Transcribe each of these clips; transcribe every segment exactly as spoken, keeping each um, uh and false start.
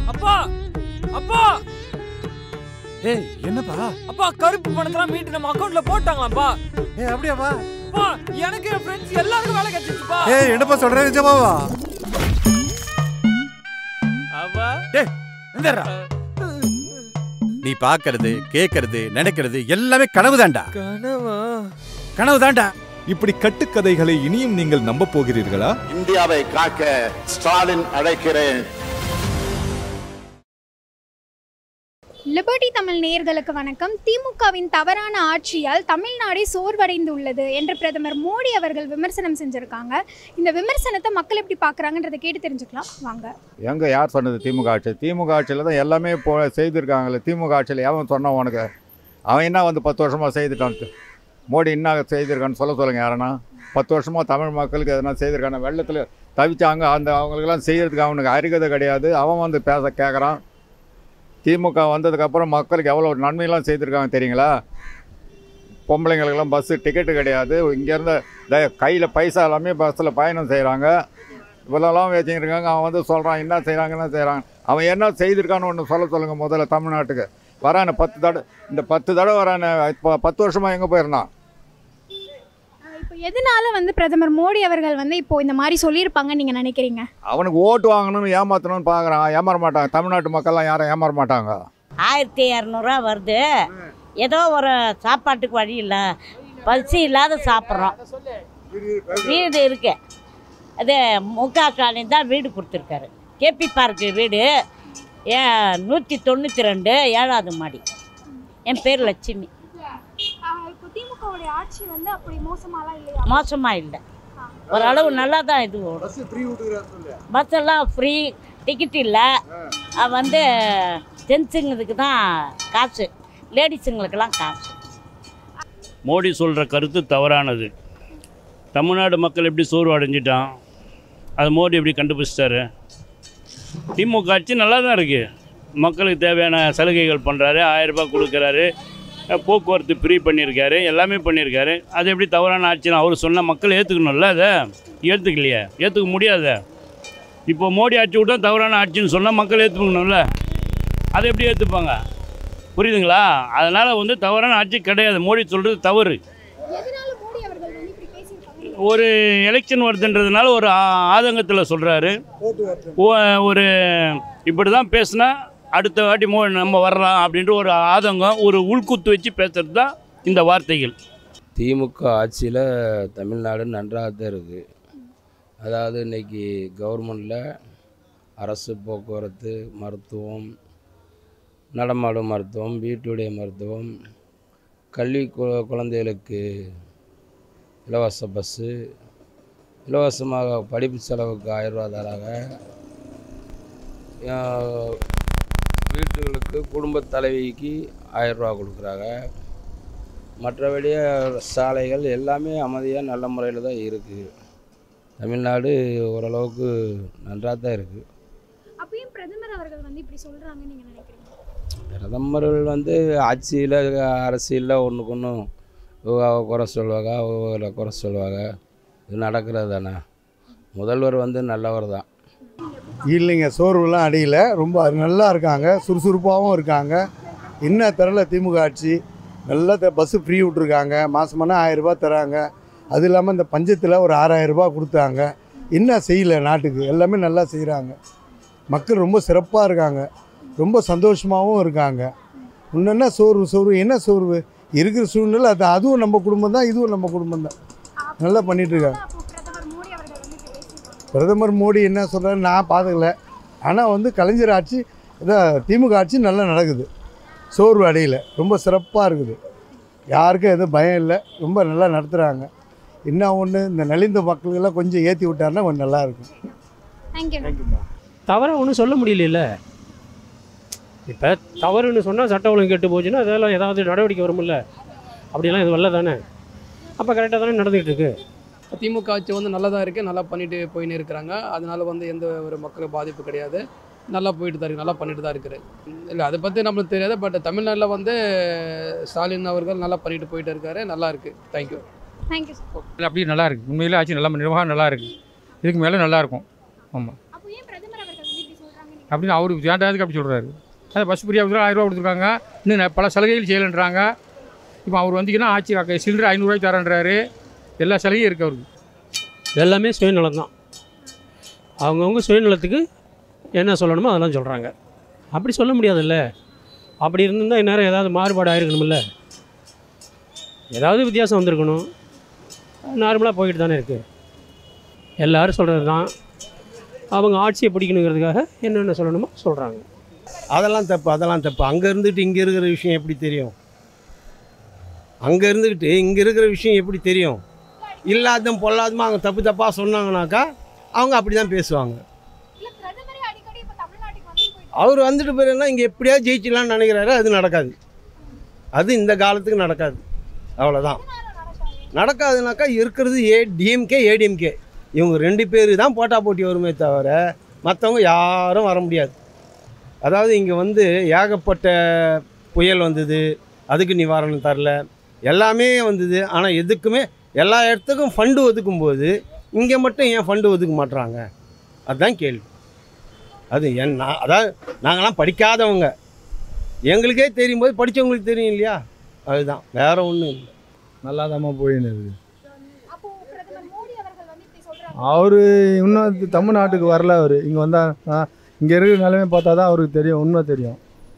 அப்பா அப்பா ஏய் என்னப்பா? அப்பா கருப்பு பணத்தெல்லாம் மீட்டு நம்ம அக்கவுண்ட்ல போட்டாங்களாப்பா. ஏய் அப்படியாப்பா? அப்பா எனக்கு என் ஃப்ரெண்ட்ஸ் எல்லாருக்கும் வேலை கிடைச்சிருச்சுப்பா. ஏய் என்னப்பா சொல்ற நிஜமாவா? அப்பா டேய் எந்தடா? நீ பாக்குறது கேக்குறது நினைக்கிறது எல்லாமே கனவு தான்டா. கனவா? கனவு தான்டா. இப்படி கட்டுக்கதைகளை இனியும் நீங்கள் நம்ப போகிறீர்களா? இந்தியாவை காக்க ஸ்டாலின் அழைக்கிறேன். லிபர்டி தமிழ் நேயர்களுக்கு வணக்கம். திமுகவின் தவறான ஆட்சியால் தமிழ்நாடே சோர்வடைந்துள்ளது என்று பிரதமர் மோடி அவர்கள் விமர்சனம் செஞ்சுருக்காங்க. இந்த விமர்சனத்தை மக்கள் எப்படி பார்க்குறாங்கன்றதை கேட்டு தெரிஞ்சுக்கலாம் வாங்க. எங்கே யார் சொன்னது திமுக ஆட்சி? திமுக ஆட்சியில் தான் எல்லாமே இப்போ செய்திருக்காங்களே. திமுக ஆட்சியில் எவன் சொன்னான் உனக்கு? அவன் என்ன வந்து பத்து வருஷமாக செய்துட்டான்ட்டு மோடி என்ன செய்திருக்கான்னு சொல்ல சொல்லுங்கள் யாருன்னா. பத்து வருஷமாக தமிழ் மக்களுக்கு எதனா செய்திருக்கான? வெள்ளத்தில் தவிச்சாங்க, அந்த அவங்களுக்கெல்லாம் செய்கிறதுக்கு அவனுக்கு அருகதை கிடையாது. அவன் வந்து பேச கேட்குறான். திமுக வந்ததுக்கப்புறம் மக்களுக்கு எவ்வளோ நன்மையெல்லாம் செய்திருக்காங்க தெரியுங்களா? பொம்பளைங்களுக்கெல்லாம் பஸ்ஸு டிக்கெட்டு கிடையாது. இங்கேருந்து த கையில் பைசா எல்லாமே பஸ்ஸில் பயணம் செய்கிறாங்க. இவ்வளோலாம் வச்சுருக்காங்க. அவன் வந்து சொல்கிறான் என்ன செய்கிறாங்க என்ன செய்கிறாங்க. அவன் என்ன செய்திருக்கான்னு ஒன்று சொல்ல சொல்லுங்கள் முதல்ல தமிழ்நாட்டுக்கு. வரான பத்து தடவை இந்த பத்து தடவை வரான இப்போ பத்து வருஷமாக எங்கே போயிருந்தான்? இப்போ எதனால வந்து பிரதமர் மோடி அவர்கள் வந்து இப்போ இந்த மாதிரி சொல்லியிருப்பாங்கன்னு நீங்கள் நினைக்கிறீங்க? அவனுக்கு ஓட்டு வாங்கணும்னு ஏமாற்றணும்னு பார்க்குறான். ஏமாற மாட்டாங்க. தமிழ்நாட்டு மக்கள்லாம் யாரும் ஏமாற மாட்டாங்க. ஆயிரத்தி இரநூறுவா வருது. ஏதோ ஒரு சாப்பாட்டுக்கு வழி இல்லை, பசி இல்லாத சாப்பிட்றோம். வீடு இருக்கு. அது முக ஸ்டாலின் தான் வீடு கொடுத்துருக்காரு. கேபி பார்க்கு வீடு ஏன் நூற்றி தொண்ணூற்றி ரெண்டு ஏழாவது மாடி. என் பேர் லட்சுமி. திமுகவுடைய ஆட்சி வந்து அப்படி மோசமாலாம் இல்லையா? மோசமாக இல்லை, ஓரளவு நல்லா தான் இது ஓடும். பஸ் எல்லாம் ஃப்ரீ, டிக்கெட் இல்லை. வந்து ஜென்ஸுங்களுக்கு தான் காசு, லேடிஸுங்களுக்கெல்லாம் காசு. மோடி சொல்கிற கருத்து தவறானது. தமிழ்நாடு மக்கள் எப்படி சோர்வு அடைஞ்சிட்டான், அது மோடி எப்படி கண்டுபிடிச்சிட்டாரு? திமுக ஆட்சி நல்லா தான் இருக்குது. மக்களுக்கு தேவையான சலுகைகள் பண்ணுறாரு, ஆயிரரூபா கொடுக்குறாரு, போக்குவரத்து ஃப்ரீ பண்ணியிருக்காரு, எல்லாமே பண்ணியிருக்காரு. அது எப்படி தவறான ஆட்சின்னு அவர் சொன்னால் மக்கள் ஏற்றுக்கணும்ல? அதை ஏற்றுக்கலையே, ஏற்றுக்க முடியாத. இப்போ மோடி ஆட்சி விட்டா தவறான ஆட்சின்னு சொன்னால் மக்கள் ஏற்றுக்கணும்ல? அதை எப்படி ஏற்றுப்பாங்க? புரியுதுங்களா? அதனால் வந்து தவறான ஆட்சி கிடையாது. மோடி சொல்கிறது தவறு. ஒரு எலெக்ஷன் வருதுன்றதுனால ஒரு ஆதங்கத்தில் சொல்கிறாரு. ஒரு இப்படி தான் பேசுனா அடுத்த வாட்டி மோ நம்ம வரலாம் அப்படின்ற ஒரு ஆதங்கம், ஒரு உள்குத்து வச்சு பேசுகிறது தான் இந்த வார்த்தைகள். திமுக ஆட்சியில் தமிழ்நாடு நன்றாக தான் இருக்குது. அதாவது இன்றைக்கி கவர்மெண்டில் அரசு போக்குவரத்து, மருத்துவம், நடமாடும் மருத்துவம், வீட்டுடைய மருத்துவம், கல்வி குழந்தைகளுக்கு இலவச பஸ்ஸு, இலவசமாக படிப்பு செலவுக்கு ஆயிரரூவா தராங்க. வீட்டுகளுக்கு குடும்ப தலைவிக்கு ஆயிரரூவா கொடுக்குறாங்க. மற்றபடியே சாலைகள் எல்லாமே அமைதியாக நல்ல முறையில் தான் இருக்குது. தமிழ்நாடு ஓரளவுக்கு நன்றாக தான் இருக்குது. அப்பயும் பிரதமர் அவர்கள் வந்து இப்படி சொல்கிறாங்கன்னு நீங்கள் நினைக்கிறீங்க? பிரதமர்கள் வந்து ஆட்சியில் அரசியலில் ஒன்றுக்கு ஒன்று குறை சொல்லுவாங்க, அவங்க குறை சொல்லுவாங்க. இது நடக்கிறது தானே. முதல்வர் வந்து நல்லவர் தான். இல்லைங்க, சோர்வுலாம் அடையல. ரொம்ப நல்லா இருக்காங்க, சுறுசுறுப்பாகவும் இருக்காங்க. என்ன தரல திமுக ஆட்சி. நல்லா த பஸ்ஸு ஃப்ரீ விட்ருக்காங்க. மாதமானா ஆயிரரூபா தராங்க. அது இல்லாமல் இந்த பஞ்சத்தில் ஒரு ஆறாயிரரூபா கொடுத்தாங்க. என்ன செய்யலை நாட்டுக்கு? எல்லாமே நல்லா செய்கிறாங்க. மக்கள் ரொம்ப சிறப்பாக இருக்காங்க, ரொம்ப சந்தோஷமாகவும் இருக்காங்க. இன்னும் சோர்வு சோர்வு என்ன சோர்வு இருக்கிற சூழ்நிலை அது. அதுவும் நம்ம குடும்பம் தான், இதுவும் நம்ம குடும்பம் தான். நல்லா பண்ணிகிட்ருக்காங்க. பிரதமர் மோடி என்ன சொல்கிறாரு நான் பார்த்துக்கல. ஆனால் வந்து கலைஞர் ஆட்சி, இதான் திமுக ஆட்சி நல்லா நடக்குது. சோர்வு அடையலை, ரொம்ப சிறப்பாக இருக்குது. யாருக்கும் எதுவும் பயம் இல்லை, ரொம்ப நல்லா நடத்துகிறாங்க. என்ன ஒன்று இந்த நலிந்த மக்களுக்கெல்லாம் கொஞ்சம் ஏற்றி விட்டாருன்னா கொஞ்சம் நல்லாயிருக்கும். தேங்க்யூ. தவறாக ஒன்றும் சொல்ல முடியல. இப்போ தவறுன்னு சொன்னால் சட்ட ஒழுங்கு கெட்டு போச்சுன்னா அதெல்லாம் ஏதாவது நடவடிக்கை வரும்ல? அப்படிலாம் இது வரல தானே. அப்போ கரெக்டாக தானே நடந்துகிட்டு இருக்கு. திமுக ஆட்சி வந்து நல்லா தான் இருக்குது, நல்லா பண்ணிட்டு போயின்னு இருக்கிறாங்க. அதனால வந்து எந்த ஒரு மக்களுக்கு பாதிப்பு கிடையாது, நல்லா போயிட்டு தான் இருக்குது, நல்லா பண்ணிட்டு தான் இருக்குது. இல்லை அதை பற்றி நம்மளுக்கு தெரியாது. பட் தமிழ்நாட்டில் வந்து ஸ்டாலின் அவர்கள் நல்லா பண்ணிட்டு போயிட்டு இருக்காரு, நல்லா இருக்குது. தேங்க்யூ. Thank you sir. அப்படியே நல்லா இருக்குது. உண்மையிலே ஆட்சி நல்லா நிர்வாகம் நல்லா இருக்குது. இதுக்கு மேலே நல்லா இருக்கும். ஆமாம், அப்படின்னு அவர் வேண்டாததுக்கு அப்படி சொல்கிறாரு. அதை பஸ் ஃப்ரீயாக கொடுத்துருக்காங்க, ஆயிரரூவா கொடுத்துருக்காங்க, இன்னும் பல சலுகைகள் செய்யலைன்றாங்க. இப்போ அவர் வந்தீங்கன்னா ஆட்சி சில்லறை ஐநூறுரூவாய்க்கு தரேன்றாரு. எல்லா சலுகையும் இருக்குது அவருக்கு. எல்லாமே சுயநலம் தான். அவங்கவுங்க சுயநலத்துக்கு என்ன சொல்லணுமோ அதெல்லாம் சொல்கிறாங்க. அப்படி சொல்ல முடியாதுல்ல. அப்படி இருந்திருந்தால் இந்நேரம் ஏதாவது மாறுபாடு ஆகிருக்கணுமில்ல, ஏதாவது வித்தியாசம் வந்திருக்கணும். நார்மலாக போய்கிட்டு தானே இருக்குது. எல்லோரும் சொல்கிறது தான். அவங்க ஆட்சியை பிடிக்கணுங்கிறதுக்காக என்னென்ன சொல்லணுமோ சொல்கிறாங்க. அதெல்லாம் தப்பு, அதெல்லாம் தப்பு. அங்கே இருந்துக்கிட்டு இங்கே இருக்கிற விஷயம் எப்படி தெரியும்? அங்கே இருந்துக்கிட்டு இங்கே இருக்கிற விஷயம் எப்படி தெரியும்? இல்லாததும் பொல்லாததும் அவங்க தப்பு தப்பாக சொன்னாங்கனாக்கா அவங்க அப்படி தான் பேசுவாங்க. அவர் வந்துட்டு போயிருந்தா இங்கே எப்படியாவது ஜெயிச்சிடலான்னு நினைக்கிறாரு. அது நடக்காது. அது இந்த காலத்துக்கு நடக்காது. அவ்வளோதான். நடக்காதுனாக்கா இருக்கிறது ஏ டிஎம்கே ஏடிஎம்கே இவங்க ரெண்டு பேர் தான் போட்டா போட்டி வருமே தவிர மற்றவங்க யாரும் வர முடியாது. அதாவது இங்கே வந்து ஏகப்பட்ட புயல் வந்தது, அதுக்கு நிவாரணம் தரல, எல்லாமே வந்தது. ஆனால் எதுக்குமே எல்லா இடத்துக்கும் ஃபண்டு ஒதுக்கும்போது இங்கே மட்டும் ஏன் ஃபண்டு ஒதுக்க மாட்டுறாங்க? அதுதான் கேள்வி. அது என் நான் அதாவது நாங்களாம் படிக்காதவங்க, எங்களுக்கே தெரியும் போது படித்தவங்களுக்கு தெரியும் இல்லையா? அதுதான், வேறு ஒன்றும் இல்லை. நல்லா தான் போயின்னு இருக்குது. அவர் இன்னும் தமிழ்நாட்டுக்கு வரல. அவர் இங்கே வந்தால் இங்கே இருக்கிற நிலைமை பார்த்தா தான் அவருக்கு தெரியும், உண்மை தெரியும்.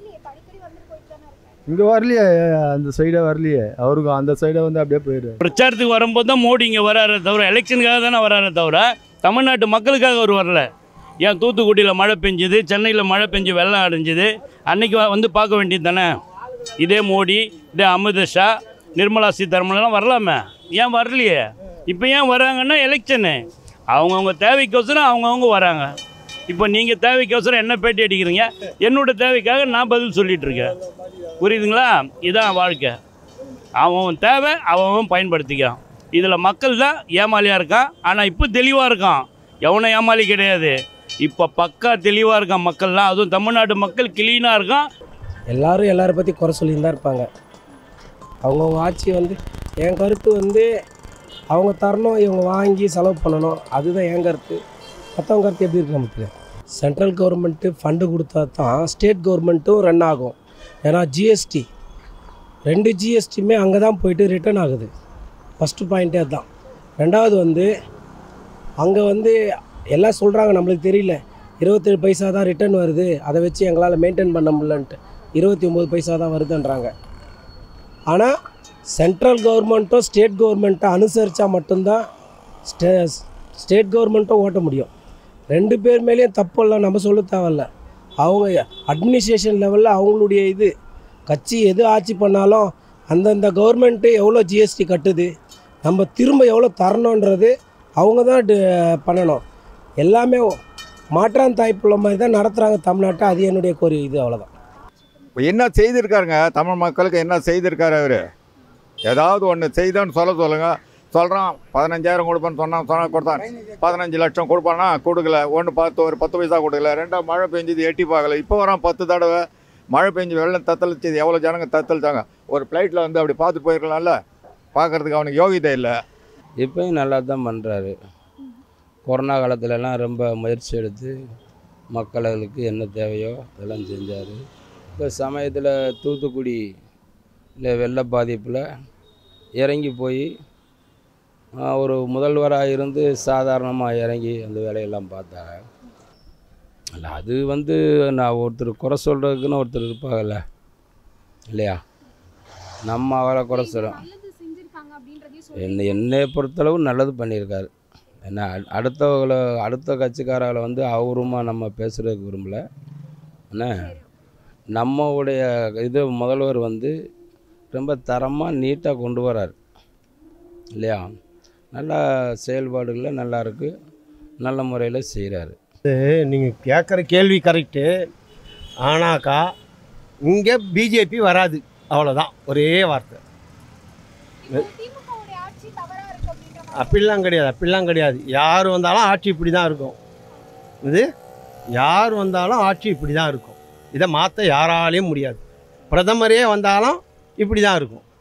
இங்கே வரலையே, அந்த சைடே வரலையே. அவருக்கு அந்த சைடை வந்து அப்படியே போயிடுவார். பிரச்சாரத்துக்கு வரும்போது தான் மோடி இங்கே வராரு தவிர, எலெக்ஷனுக்காக தானே வராரு தவிர தமிழ்நாட்டு மக்களுக்காக அவர் வரல. ஏன் தூத்துக்குடியில் மழை பெஞ்சுது, சென்னையில் மழை பெஞ்சு வெள்ளம் அடைஞ்சுது, அன்றைக்கி வந்து பார்க்க வேண்டியது தானே. இதே மோடி, இதே அமித்ஷா, நிர்மலா சீதாராமன்லாம் வரலாமே, ஏன் வரலையே? இப்போ ஏன் வராங்கன்னா எலெக்ஷனு, அவங்கவுங்க தேவைக்கோசரம் அவங்கவுங்க வராங்க. இப்போ நீங்கள் தேவைக்கோசரம் என்ன பேட்டி அடிக்கிறீங்க, என்னோடய தேவைக்காக நான் பதில் சொல்லிகிட்ருக்கேன். புரியுதுங்களா? இதுதான் வாழ்க்கை. அவன் தேவை அவன் பயன்படுத்திக்கான். இதில் மக்கள் தான் ஏமாலியாக இருக்கான். ஆனால் இப்போ தெளிவாக இருக்கான், எவனும் ஏமாளி கிடையாது. இப்போ பக்கா தெளிவாக இருக்கான் மக்கள்லாம். அதுவும் தமிழ்நாட்டு மக்கள் கிளீனாக இருக்கான். எல்லோரும் எல்லாரை பற்றி குறை சொல்லின்னு தான் இருப்பாங்க. அவங்கவுங்க ஆட்சி வந்து என் கருத்து வந்து அவங்க தரணும், இவங்க வாங்கி செலவு பண்ணணும், அதுதான் என் கருத்து. மற்றவங்க கருத்து எப்படி இருக்கு நமக்கு? சென்ட்ரல் கவர்மெண்ட்டு ஃபண்டு கொடுத்தா தான் ஸ்டேட் கவர்மெண்ட்டும் ரன் ஆகும். ஏன்னா ஜிஎஸ்டி ரெண்டு ஜிஎஸ்டியுமே அங்கே தான் போயிட்டு ரிட்டர்ன் ஆகுது. ஃபஸ்ட்டு பாயிண்ட்டே அதுதான். ரெண்டாவது வந்து அங்கே வந்து எல்லாம் சொல்கிறாங்க, நம்மளுக்கு தெரியல, இருபத்தேழு பைசா தான் ரிட்டர்ன் வருது, அதை வச்சு எங்களால் மெயின்டைன் பண்ண முடியலன்ட்டு இருபத்தி ஒம்பது பைசா தான் வருதுன்றாங்க. ஆனால் சென்ட்ரல் கவர்மெண்ட்டும் ஸ்டேட் கவர்மெண்ட்டும் அனுசரித்தா மட்டும்தான் ஸ்டே ஸ்டேட் கவர்மெண்ட்டும் ஓட்ட முடியும். ரெண்டு பேர் மேலேயும் தப்பெல்லாம் நம்ம சொல்ல தேவையில்ல. அவங்க அட்மினிஸ்ட்ரேஷன் லெவலில் அவங்களுடைய இது கட்சி எது ஆட்சி பண்ணாலும் அந்தந்த கவர்மெண்ட்டு எவ்வளோ ஜிஎஸ்டி கட்டுது, நம்ம திரும்ப எவ்வளோ தரணுன்றது அவங்க தான் பண்ணணும். எல்லாமே மாற்றான் தாய்ப்புள்ள மாதிரி தான் நடத்துகிறாங்க தமிழ்நாட்டை. அது என்னுடைய கோரி இது. அவ்வளோதான். என்ன செய்திருக்காருங்க தமிழ் மக்களுக்கு? என்ன செய்திருக்காரு அவர்? ஏதாவது ஒன்று செய்தான்னு சொல்ல சொல்லுங்கள். சொல்கிறான் பதினஞ்சாயிரம் கொடுப்பேன்னு சொன்னான், சொன்ன கொடுத்தான். பதினஞ்சு லட்சம் கொடுப்பானா, கொடுக்கல. ஒன்று பத்து ஒரு பத்து பைசா கொடுக்கல. ரெண்டாவது மழை பெஞ்சது எட்டி பார்க்கல. இப்போ வரான் பத்து தடவை மழை பெஞ்சு வெள்ளம் தத்தளிச்சது. எவ்வளோ ஜனங்க தத்தளிச்சாங்க. ஒரு ஃப்ளைட்டில் வந்து அப்படி பார்த்து போயிருக்கலாம்ல. பார்க்குறதுக்கு அவனுக்கு யோகிதை இல்லை. இப்போயும் நல்லா தான் பண்ணுறாரு. கொரோனா காலத்துலலாம் ரொம்ப முயற்சி எடுத்து மக்களுக்கு என்ன தேவையோ அதெல்லாம் செஞ்சார். இப்போ சமயத்தில் தூத்துக்குடி இல்லை வெள்ள பாதிப்பில் இறங்கி போய் ஒரு முதல்வராக இருந்து சாதாரணமாக இறங்கி அந்த வேலையெல்லாம் பார்த்தாங்க. இல்லை அது வந்து நான் ஒருத்தர் குறை சொல்கிறதுக்குன்னு ஒருத்தர் இருப்பாங்கல்ல இல்லையா? நம்ம அவரை குறை சொல்கிறோம். என்னை என்னை பொறுத்தளவு நல்லது பண்ணியிருக்காரு. ஏன்னா அடுத்தவங்களை அடுத்த கட்சிக்காரர்களை வந்து அவருமா நம்ம பேசுகிறதுக்கு விரும்பலை. என்ன நம்மளுடைய இது முதல்வர் வந்து ரொம்ப தரமாக நீட்டாக கொண்டு வரார் இல்லையா? நல்லா செயல்பாடுகளில் நல்லா இருக்குது, நல்ல முறையில் செய்கிறாரு. நீங்கள் கேட்குற கேள்வி கரெக்டு. ஆனாக்கா இங்கே பிஜேபி வராது, அவ்வளோதான். ஒரே வார்த்தை. அப்படிலாம் கிடையாது, அப்படிலாம் கிடையாது. யார் வந்தாலும் ஆட்சி இப்படி தான் இருக்கும். இது யார் வந்தாலும் ஆட்சி இப்படி தான் இருக்கும். இதை மாற்ற யாராலையும் முடியாது. பிரதமரே வந்தாலும் இப்படி தான் இருக்கும்.